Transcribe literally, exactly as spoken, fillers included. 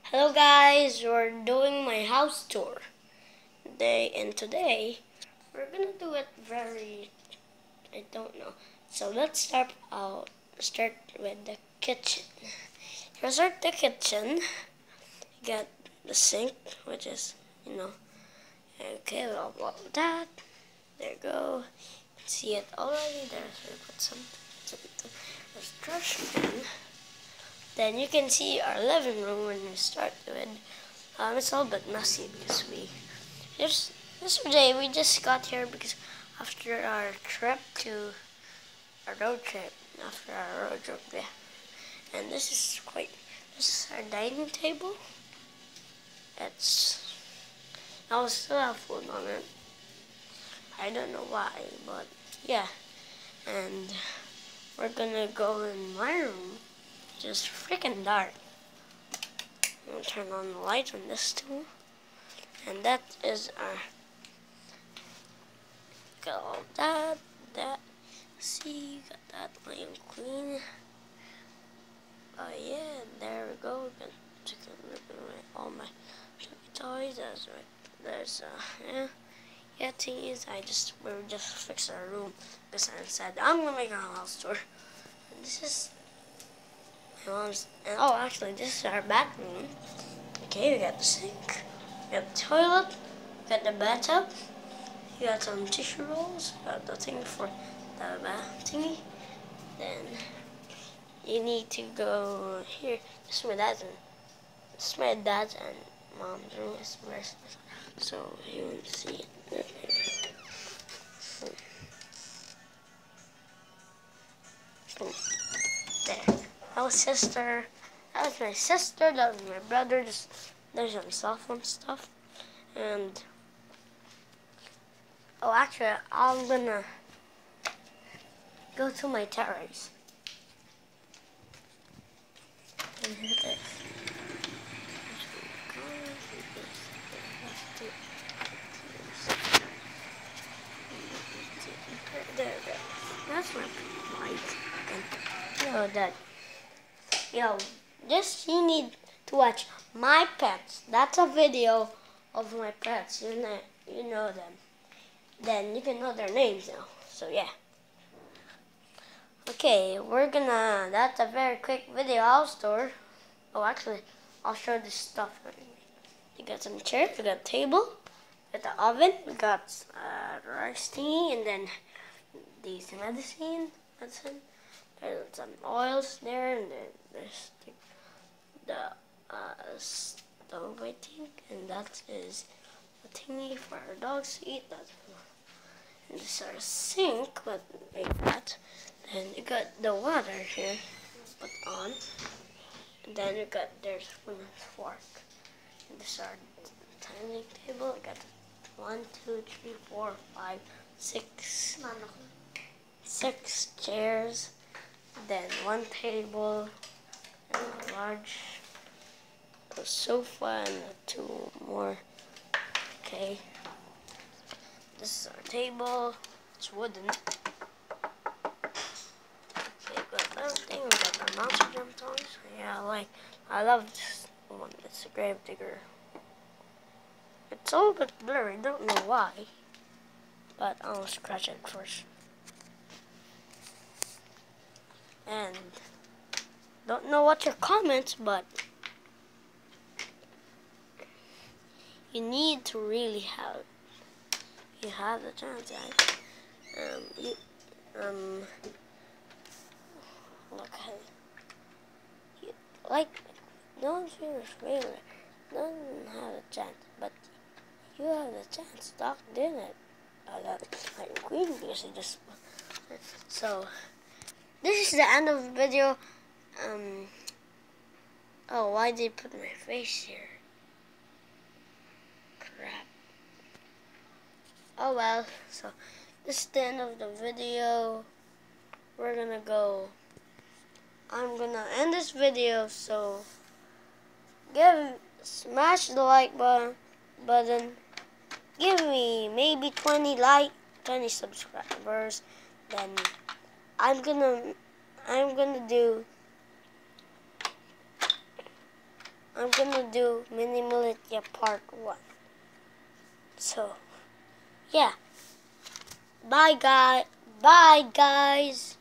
Hello guys, we're doing my house tour today, and today we're gonna do it very, I don't know. So let's start out, start with the kitchen. Here's our the kitchen. You got the sink, which is, you know, okay, blah blah that. There you go. You can see it already. There's, we put some, some there's trash can. Then you can see our living room when we start with. Um, it's a little bit messy because we just yesterday we just got here because after our trip to our road trip after our road trip, yeah. And this is quite. This is our dining table. It's I will still have food on it. I don't know why, but yeah. And we're gonna go in my room. Just freaking dark. I'm gonna turn on the light on this too. And that is our got all that, that. See, got that laying clean. Oh yeah, there we go. We can check all my toys. That's right. There's uh yeah. Yeah, things. I just we were just fix our room because I said I'm gonna make a house tour. And this is my mom's. And oh, actually, this is our bathroom. Okay, we got the sink, we got the toilet, we got the bathtub, you got some tissue rolls, you got the thing for the bath thingy. Then you need to go here. This is my dad's and this is my dad's and mom's room. Is so you can see it. There. That was sister. That was my sister. That was my brother. Just there's some cell phone stuff. And oh, actually, I'm gonna go to my terrace. And here it is. There, there. That's my light. And you know that. Yo, this you need to watch my pets. That's a video of my pets. You know, you know them. Then you can know their names now. So yeah. Okay, we're gonna. That's a very quick video house tour. Oh, actually, I'll show this stuff. You got some chairs. We got a table. We got the oven. We got uh, rice thingy, and then these medicine. Medicine. There's some oils there, and then there's the, the uh, stove, I think, and that is a thingy for our dogs to eat. That. And this is our sink, but like that. Then you got the water here, put on. And then you got there's spoon and fork. And this is our dining table. We got one, two, three, four, five, six, six chairs. Then one table and a large sofa and two more. Okay. This is our table. It's wooden. Okay, got everything. We got our monster jump toys. Yeah, I like. I love this one. It's a grave digger. It's a little bit blurry. Don't know why, but I'll scratch it first. And don't know what your comments, but you need to really have. You have the chance, guys. Um, you, um, look, you, like, no one's favorite favorite doesn't have a chance, but you have the chance. Doc did it. I got like Queen because he just. So, this is the end of the video. Um. Oh, why did they put my face here? Crap. Oh well, so this is the end of the video. We're gonna go. I'm gonna end this video, so give smash the like button button. Give me maybe twenty like twenty subscribers. Then I'm gonna I'm gonna do I'm gonna do Minimalistia part one. So, yeah. Bye, guys. Bye, guys.